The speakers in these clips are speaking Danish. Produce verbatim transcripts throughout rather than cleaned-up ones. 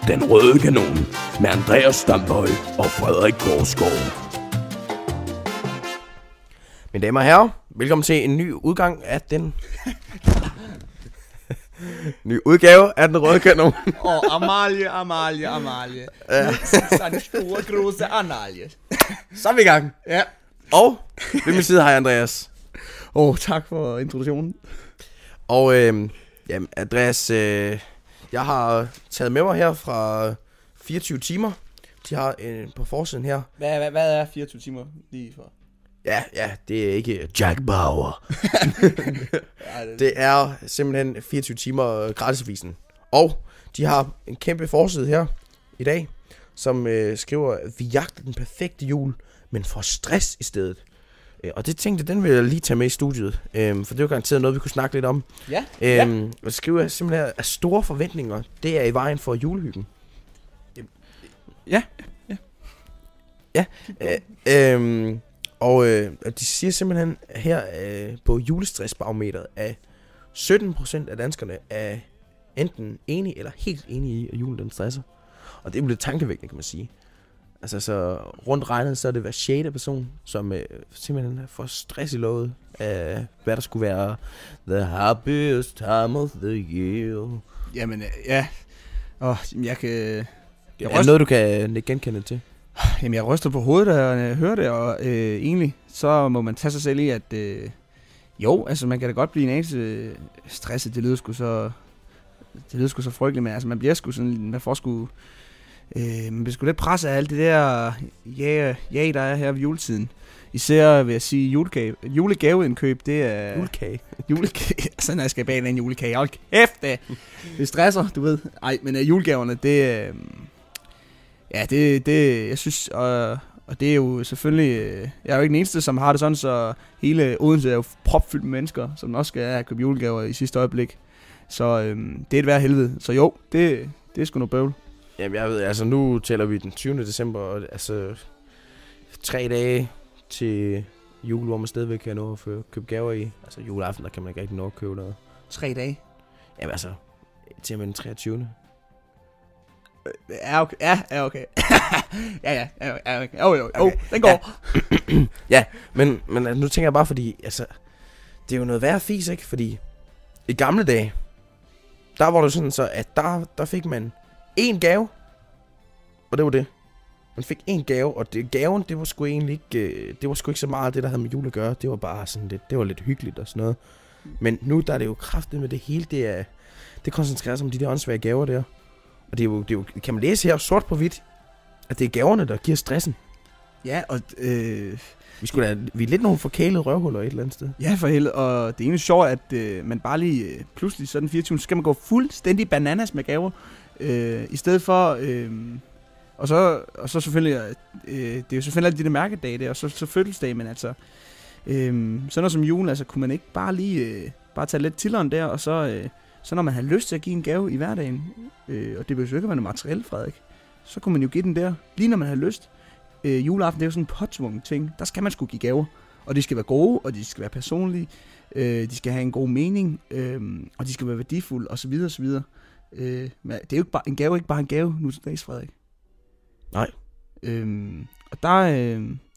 Den Røde Kanon med Andreas Stambøj og Frederik Korsgaard. Mine damer og herrer, velkommen til en ny udgang af den... ny udgave af Den Røde Kanon. Åh, oh, Amalie, Amalie, Amalie. Sådan store, grosse Amalie. Så er vi i gang. Ja. Og ved min side har jeg Andreas. Åh, oh, tak for introduktionen. Og øh, jamen, Andreas, øh, jeg har taget med mig her fra fireogtyve timer. De har øh, på forsiden her. Hvad, hvad, hvad er fireogtyve timer lige for? Ja, ja, det er ikke Jack Bauer. Ja, det... Det er simpelthen fireogtyve timer gratisavisen. Og de har en kæmpe forside her i dag, som øh, skriver, at vi jagter den perfekte jul, men får stress i stedet. Øh, og det tænkte den vil jeg lige tage med i studiet, øh, for det var garanteret noget, vi kunne snakke lidt om. Ja, øh, ja. Og det skriver simpelthen, at store forventninger, det er i vejen for julehyggen. Ja, ja. Ja, øh, øh, og øh, de siger simpelthen her øh, på julestressbarometeret, at sytten procent af danskerne er enten enige eller helt enige i, at julen den stresser. Og det er jo lidt tankevækkende, kan man sige. Altså så rundt regnet, så er det hver sjette person, som øh, simpelthen får stress i låget af, hvad der skulle være the happiest time of the year. Jamen, ja. Åh, jeg kan... Jeg Jeg er det noget, du kan genkende til? Jamen, jeg ryster på hovedet, da jeg hører det, og øh, egentlig, så må man tage sig selv i, at øh, jo, altså man kan da godt blive en anelse stresset, det lyder sgu så, det lyder sgu så frygteligt, men altså man bliver sgu sådan, man får sgu, øh, man bliver sgu lidt presset af alt det der, ja, ja, der er her ved juletiden. Især vil jeg sige, julegave, julegaveindkøb, det er... Julekage. Julekage, altså når jeg skal bage en julegage, hold kæft det, det stresser, du ved. Ej, men uh, julegaverne, det... Uh, Ja, det, det, jeg synes, og, og det er jo selvfølgelig, jeg er jo ikke den eneste, som har det sådan, så hele Odense er jo propfyldt med mennesker, som også skal have købt julegaver i sidste øjeblik. Så øhm, det er et værd helvede. Så jo, det, det er sgu noget bøvl. Jamen jeg ved, altså nu tæller vi den tyvende december, og altså tre dage til jul, hvor man stadigvæk kan nå at få købe gaver i. Altså juleaften, der kan man ikke rigtig nå at købe noget. Tre dage? Jamen altså, til med den treogtyvende Ja, okay. Ja, ja, okay. ja, ja, ja, okay. Jo, jo, jo, den går. Ja, ja men, men nu tænker jeg bare, fordi, altså, det er jo noget værre fis, ikke? Fordi i gamle dage, der var det sådan så, at der, der fik man én gave, og det var det. Man fik én gave, og det, gaven, det var sgu egentlig ikke, det var sgu ikke så meget det, der havde med jul at gøre. Det var bare sådan lidt, det var lidt hyggeligt og sådan noget. Men nu, der er det jo kraftigt med det hele, det er, det koncentrerer sig om de der åndssvage gaver der. Og det er, jo, det er jo, kan man læse her sort på hvidt, at det er gaverne, der giver stressen. Ja, og øh, vi, skulle da, vi er lidt nogle forkælede røvhuller et eller andet sted. Ja, for helvede. Og det ene er sjovt, at øh, man bare lige øh, pludselig sådan fireogtyvende så skal man gå fuldstændig bananas med gaver. Øh, I stedet for... Øh, og, så, og så selvfølgelig... Øh, det er jo selvfølgelig alle de der mærkedage der, og så, så fødselsdag, men altså... Øh, sådan noget som julen, altså kunne man ikke bare lige... Øh, bare tage lidt tilleren der, og så... Øh, Så når man har lyst til at give en gave i hverdagen, øh, og det behøver jo ikke være noget materielt, Frederik, så kunne man jo give den der, lige når man har lyst. Øh, juleaften, det er jo sådan en påtvungen ting. Der skal man sgu give gaver. Og de skal være gode, og de skal være personlige. Øh, de skal have en god mening, øh, og de skal være værdifulde, osv. osv. Øh, men det er jo ikke bare, en gave er ikke bare en gave nu til dags, Frederik. Nej. Øh, og der øh,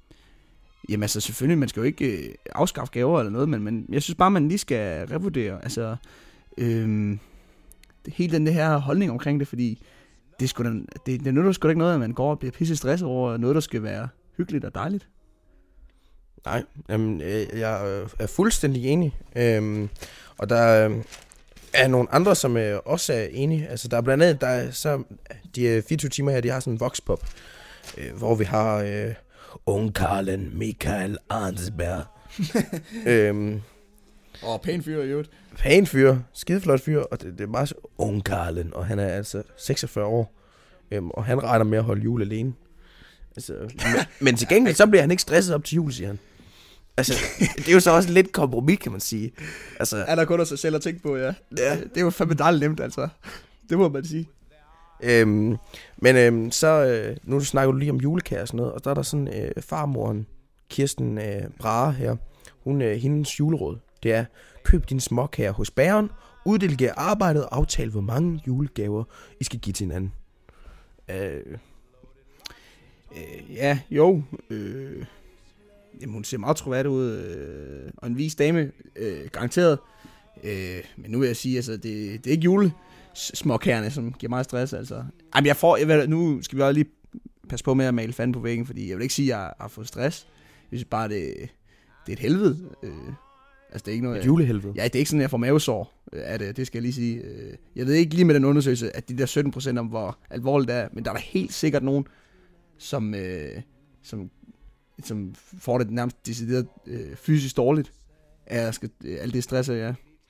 jamen altså selvfølgelig, man skal jo ikke øh, afskaffe gaver eller noget, men, men jeg synes bare, man lige skal revurdere, altså... Øhm, hele den her holdning omkring det, fordi det, sgu da, det, det nytter sgu da ikke noget, at man går og bliver pisse stresset over noget, der skal være hyggeligt og dejligt. Nej, jamen, jeg er fuldstændig enig. Øhm, og der er nogle andre, som også er enige. Altså, der er blandt andet, der er så, de fireogtyve timer her, de har sådan en voxpop, øh, hvor vi har øh, ungkarlen Michael Arnsberg. øhm, Åh, oh, pæn fyr i øvrigt. Pæn fyr, skideflot fyr, og det, det er meget ungkarlen, og han er altså seksogfyrre år, øhm, og han regner med at holde jul alene. Altså, men, men til gengæld, så bliver han ikke stresset op til jul, siger han. Altså, det er jo så også lidt kompromis, kan man sige. Altså, er der kun af sig selv at tænke på, ja. ja. Det er jo fandme dejligt nemt, altså. Det må man sige. Øhm, men øhm, så, øh, nu snakker du lige om julekage og sådan noget, og der er der sådan øh, farmoren, Kirsten øh, Brahe her, hun, øh, hendes juleråd, det er, køb dine småkager hos bageren, uddelegere arbejdet og aftale, hvor mange julegaver I skal give til hinanden. Øh, Øh, ja, jo. Øh, jamen, hun ser meget troværdig ud. Øh, og en vis dame, øh, garanteret. Øh, men nu vil jeg sige, altså, det, det er ikke julesmåkærne, som giver meget stress. Altså. Jamen, jeg får, jeg ved, nu skal vi også lige passe på med at male fanden på væggen, fordi jeg vil ikke sige, at jeg har fået stress. Jeg synes bare, det, det er et helvede. Øh, altså, det er ikke noget... Et julehelvede? Ja, det er ikke sådan, at jeg får mavesår af det, det skal jeg lige sige. Jeg ved ikke lige med den undersøgelse, at de der sytten procent om, hvor alvorligt det er, men der er der helt sikkert nogen, som, øh, som, som får det nærmest decideret øh, fysisk dårligt af skal, øh, alt det stress, ja.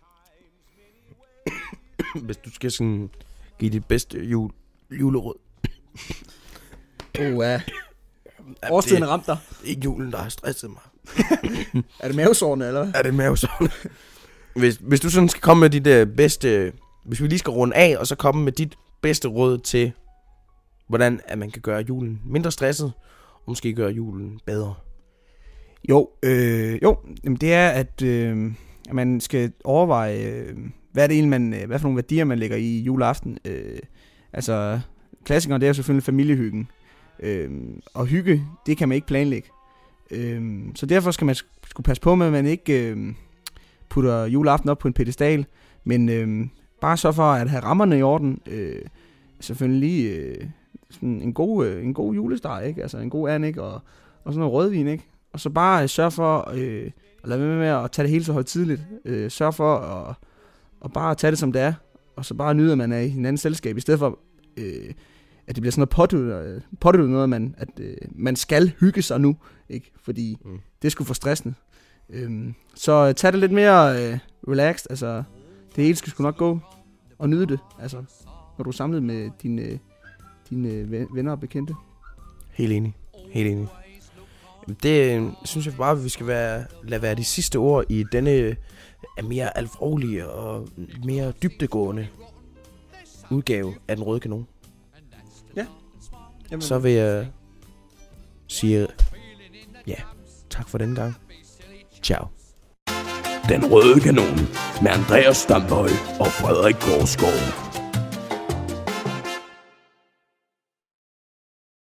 Hvis du skal sådan give dit bedste jul, juleråd. Åh, oh, ja. Årstiden er ramt dig. Det er ikke julen, der har stresset mig. Er det mavesårene, eller hvad? Er det mavesårene? hvis, hvis du sådan skal komme med dit uh, bedste... Hvis vi lige skal runde af, og så komme med dit bedste råd til, hvordan at man kan gøre julen mindre stresset, og måske gøre julen bedre. Jo, øh, jo jamen det er, at, øh, at man skal overveje, øh, hvad er det egentlig, man, hvad for nogle værdier, man lægger i juleaften. Øh, altså, klassikeren, det er selvfølgelig familiehyggen. Øh, og hygge, det kan man ikke planlægge. Øh, så derfor skal man skulle passe på med, at man ikke øh, putter juleaften op på en pedestal, men øh, bare så for at have rammerne i orden. Øh, selvfølgelig lige øh, sådan en god, øh, en god julesteg, ikke? Altså en god and, ikke? Og, og sådan noget rødvin, ikke? Og så bare øh, sørge for øh, at lade være med at tage det hele så højtidligt. Øh, sørge for at, at bare tage det som det er, og så bare nyde, at man er i hinandens selskab, i stedet for øh, at det bliver sådan noget påduttet, påduttet noget, man, at øh, man skal hygge sig nu, ikke? Fordi mm. det er sgu for stressende. Øhm, så tag det lidt mere øh, relaxed, altså det hele skal sgu nok gå, og nyde det, altså når du er samlet med dine, dine venner og bekendte. Helt enig, helt enig. Det synes jeg bare, at vi skal være, lade være de sidste ord i denne mere alvorlige og mere dybdegående udgave af Den Røde Kanon. Ja. Jamen. Så vil jeg sige, ja, tak for den gang. Ciao. Den Røde Kanon med Andreas Stamhøj og Frederik Korsgaard.